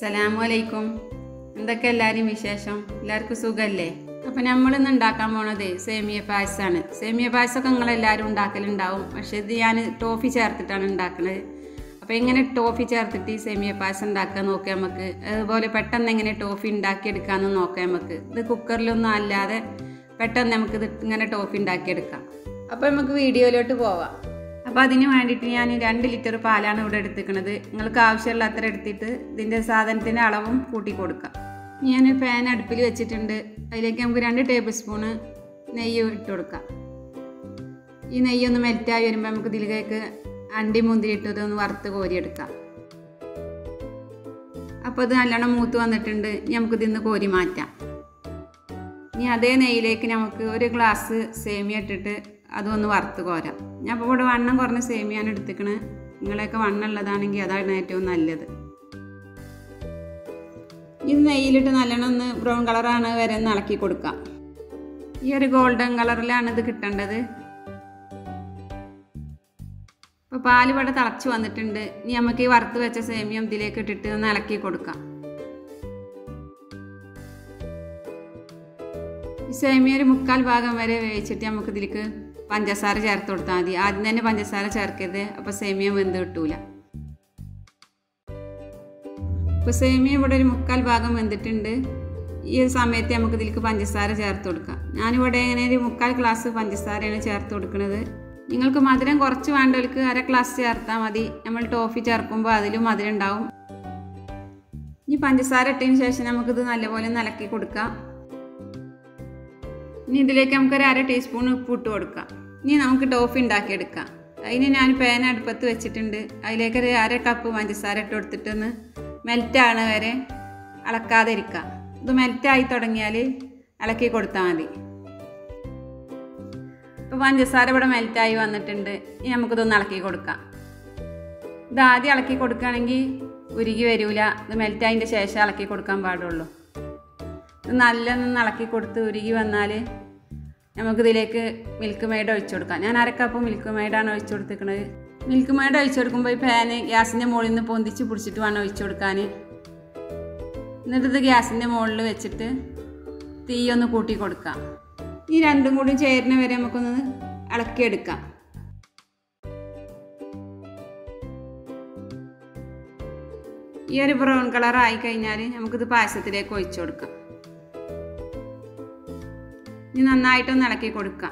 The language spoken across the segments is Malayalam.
അസ്സലാമലൈക്കും. എന്തൊക്കെ എല്ലാവരും വിശേഷം? എല്ലാവർക്കും സുഖമല്ലേ? അപ്പം നമ്മളിന്ന് ഉണ്ടാക്കാൻ പോണത് സേമിയ പായസമാണ്. സേമിയ പായസമൊക്കെ നിങ്ങളെല്ലാവരും ഉണ്ടാക്കലുണ്ടാവും. പക്ഷേ ഇത് ഞാൻ ടോഫി ചേർത്തിട്ടാണ് ഉണ്ടാക്കുന്നത്. അപ്പോൾ എങ്ങനെ ടോഫി ചേർത്തിട്ട് ഈ സേമിയ പായസം ഉണ്ടാക്കാൻ നോക്കാം നമുക്ക്. അതുപോലെ പെട്ടെന്ന് എങ്ങനെ ടോഫി ഉണ്ടാക്കിയെടുക്കാമെന്ന് നോക്കാം നമുക്ക്. ഇത് കുക്കറിലൊന്നും അല്ലാതെ പെട്ടെന്ന് നമുക്കിത് ഇങ്ങനെ ടോഫി ഉണ്ടാക്കിയെടുക്കാം. അപ്പോൾ നമുക്ക് വീഡിയോയിലോട്ട് പോവാം. അപ്പോൾ അതിന് വേണ്ടിയിട്ട് ഞാൻ 2 ലിറ്റർ പാലാണ് ഇവിടെ എടുത്തിരിക്കുന്നത്. നിങ്ങൾക്ക് ആവശ്യമുള്ള അത്ര എടുത്തിട്ട് ഇതിൻ്റെ സാധനത്തിൻ്റെ അളവും കൂട്ടി കൊടുക്കാം. ഞാൻ പാൻ അടുപ്പിൽ വെച്ചിട്ടുണ്ട്. അതിലേക്ക് നമുക്ക് 2 ടേബിൾ സ്പൂണ് നെയ്യ് ഇട്ട് കൊടുക്കാം. ഈ നെയ്യൊന്ന് മെൽറ്റായി വരുമ്പോൾ നമുക്ക് ഇതിലേക്ക് അണ്ടി മുന്തിരി ഇട്ടതൊന്ന് വറുത്ത് കോരിയെടുക്കാം. അപ്പോൾ ഇത് നല്ലോണം മൂത്ത് വന്നിട്ടുണ്ട്. നമുക്കിതിന്ന് കോരി മാറ്റാം. ഇനി അതേ നെയ്യിലേക്ക് നമുക്ക് 1 ഗ്ലാസ് സേമിയ ഇട്ടിട്ട് അതൊന്ന് വറുത്ത് കോരാം. ഞാൻ അപ്പോൾ ഇവിടെ വണ്ണം കുറഞ്ഞ സേമിയാണ് എടുത്തിക്കണത്. നിങ്ങളെയൊക്കെ വണ്ണം ഉള്ളതാണെങ്കിൽ അതാണ് ഏറ്റവും നല്ലത്. ഇത് നെയ്യിലിട്ട് നല്ലോണം ഒന്ന് ബ്രൗൺ കളറാണ് വരെ ഒന്ന് ഇളക്കി കൊടുക്കാം. ഈ ഒരു ഗോൾഡൻ കളറിലാണ് ഇത് കിട്ടേണ്ടത്. ഇപ്പോൾ പാൽ ഇവിടെ തിളച്ച് വന്നിട്ടുണ്ട്. ഇനി നമുക്ക് ഈ വറുത്ത് വെച്ച സേമിയം ഇതിലേക്ക് ഇട്ടിട്ട് ഒന്ന് ഇളക്കി കൊടുക്കാം. ഈ സേമിയ ഒരു 3/4 ഭാഗം വരെ വേവിച്ചിട്ട് നമുക്ക് ഇതിലേക്ക് പഞ്ചസാര ചേർത്ത് കൊടുത്താൽ മതി. ആദ്യം തന്നെ പഞ്ചസാര ചേർക്കരുത്, അപ്പോൾ സേമിയ വെന്ത് കിട്ടൂല. ഇപ്പോൾ സേമിയ ഇവിടെ ഒരു 3/4 ഭാഗം വെന്തിട്ടുണ്ട്. ഈ സമയത്ത് നമുക്ക് ഇതിലേക്ക് പഞ്ചസാര ചേർത്ത് കൊടുക്കാം. ഞാനിവിടെ ഇങ്ങനെ ഒരു 3/4 ഗ്ലാസ് പഞ്ചസാരയാണ് ചേർത്ത് കൊടുക്കുന്നത്. നിങ്ങൾക്ക് മധുരം കുറച്ച് വേണ്ടവർക്ക് 1/2 ഗ്ലാസ് ചേർത്താൽ മതി. നമ്മൾ ടോഫി ചേർക്കുമ്പോൾ അതിലും മധുരം ഉണ്ടാവും. ഈ പഞ്ചസാര ഇട്ടതിന് ശേഷം നമുക്കിത് നല്ലപോലെ ഇളക്കി കൊടുക്കാം. ഇനി ഇതിലേക്ക് നമുക്കൊരു 1/2 ടീസ്പൂൺ ഉപ്പ് ഇട്ട് കൊടുക്കാം. ഇനി നമുക്ക് ടോഫി ഉണ്ടാക്കിയെടുക്കാം. അതിന് ഞാൻ പാൻ അടുപ്പത്ത് വെച്ചിട്ടുണ്ട്. അതിലേക്ക് ഒരു 1/2 കപ്പ് പഞ്ചസാര ഇട്ട് കൊടുത്തിട്ടൊന്ന് മെൽറ്റാണ് വരെ ഇളക്കാതെ ഇരിക്കാം. ഇത് മെൽറ്റായി തുടങ്ങിയാൽ ഇളക്കി കൊടുത്താൽ മതി. ഇപ്പോൾ പഞ്ചസാര ഇവിടെ മെൽറ്റായി വന്നിട്ടുണ്ട്. ഇനി നമുക്കിതൊന്ന് ഇളക്കി കൊടുക്കാം. ഇത് ആദ്യം ഇളക്കി കൊടുക്കുകയാണെങ്കിൽ ഉരുകി വരില്ല. ഇത് മെൽറ്റായതിൻ്റെ ശേഷം ഇളക്കി കൊടുക്കാൻ പാടുള്ളൂ. ഇത് നല്ലൊന്ന് ഇളക്കി കൊടുത്ത് ഉരുകി വന്നാൽ നമുക്കിതിലേക്ക് മിൽക്ക് മെയ്ഡ് ഒഴിച്ചു കൊടുക്കാം. ഞാൻ 1/2 കപ്പ് മിൽക്ക് മെയ്ഡാണ് ഒഴിച്ചു കൊടുത്തിരിക്കുന്നത്. മിൽക്ക് മെയ്ഡ് ഒഴിച്ചു കൊടുക്കുമ്പോൾ ഈ പാന് ഗ്യാസിൻ്റെ മുകളിൽ നിന്ന് പൊന്തിച്ച് പിടിച്ചിട്ട് വേണം ഒഴിച്ചു കൊടുക്കാൻ. എന്നിട്ട് ഇത് ഗ്യാസിൻ്റെ മുകളിൽ വെച്ചിട്ട് തീ ഒന്ന് കൂട്ടി കൊടുക്കാം. ഈ രണ്ടും കൂടി ചേരുന്ന വരെ നമുക്കൊന്ന് ഇളക്കിയെടുക്കാം. ഈ ഒരു ബ്രൗൺ കളർ ആയി കഴിഞ്ഞാൽ നമുക്കിത് പായസത്തിലേക്ക് ഒഴിച്ചു കൊടുക്കാം. ഇനി നന്നായിട്ടൊന്ന് ഇളക്കി കൊടുക്കാം.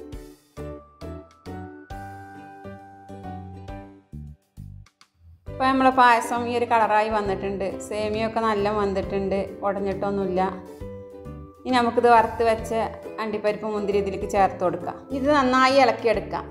ഇപ്പോൾ നമ്മളെ പായസം ഈ ഒരു കളറായി വന്നിട്ടുണ്ട്. സേമിയൊക്കെ നല്ല വന്നിട്ടുണ്ട്, ഉടഞ്ഞിട്ടൊന്നുമില്ല. ഇനി നമുക്കിത് വറുത്ത് വെച്ച അണ്ടിപ്പരിപ്പ് മുന്തിരി ഇതിലേക്ക് ചേർത്ത് കൊടുക്കാം. ഇത് നന്നായി ഇളക്കിയെടുക്കാം.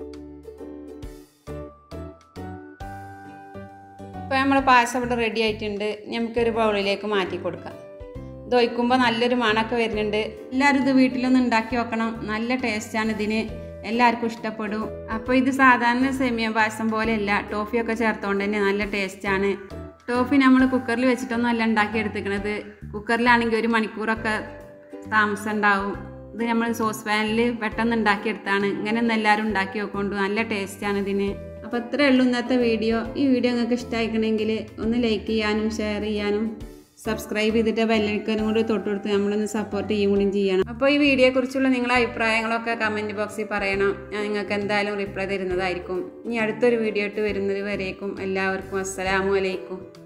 ഇപ്പോൾ നമ്മളെ പായസം ഇവിടെ റെഡി ആയിട്ടുണ്ട്. നമുക്കൊരു ബൗളിലേക്ക് മാറ്റി കൊടുക്കാം. ഇത് ഒഴിക്കുമ്പോൾ നല്ലൊരു മണമൊക്കെ വരുന്നുണ്ട്. എല്ലാവരും ഇത് വീട്ടിലൊന്ന് ഉണ്ടാക്കി വെക്കണം. നല്ല ടേസ്റ്റാണ് ഇതിന്, എല്ലാവർക്കും ഇഷ്ടപ്പെടും. അപ്പോൾ ഇത് സാധാരണ സേമിയ പായസം പോലെയല്ല, ടോഫിയൊക്കെ ചേർത്തുകൊണ്ട് തന്നെ നല്ല ടേസ്റ്റാണ്. ടോഫി നമ്മൾ കുക്കറിൽ വെച്ചിട്ടൊന്നും അല്ല ഉണ്ടാക്കിയെടുത്തിരിക്കണത്. കുക്കറിലാണെങ്കിൽ 1 മണിക്കൂറൊക്കെ താമസം ഉണ്ടാവും. ഇത് നമ്മൾ സോസ് പാനിൽ പെട്ടെന്ന് ഉണ്ടാക്കിയെടുത്താണ്. ഇങ്ങനെയൊന്നും എല്ലാവരും ഉണ്ടാക്കി വെക്കൊണ്ട് നല്ല ടേസ്റ്റാണ് ഇതിന്. അപ്പോൾ ഇത്രയേ ഉള്ളൂ ഇന്നത്തെ വീഡിയോ. ഈ വീഡിയോ നിങ്ങൾക്ക് ഇഷ്ടമായിക്കണമെങ്കിൽ ഒന്ന് ലൈക്ക് ചെയ്യാനും ഷെയർ ചെയ്യാനും സബ്സ്ക്രൈബ് ചെയ്തിട്ട് ബെല്ലൈക്കനും കൂടി തൊട്ടുകൊടുത്ത് നമ്മളൊന്ന് സപ്പോർട്ട് കൂടി ചെയ്യണം. അപ്പോൾ ഈ വീഡിയോയെക്കുറിച്ചുള്ള നിങ്ങളുടെ അഭിപ്രായങ്ങളൊക്കെ കമൻറ്റ് ബോക്സിൽ പറയണം. ഞാൻ നിങ്ങൾക്ക് എന്തായാലും റിപ്ലൈ തരുന്നതായിരിക്കും. ഇനി അടുത്തൊരു വീഡിയോ ഇട്ട് വരുന്നത് വരേക്കും എല്ലാവർക്കും അസ്സലാമു അലൈക്കും.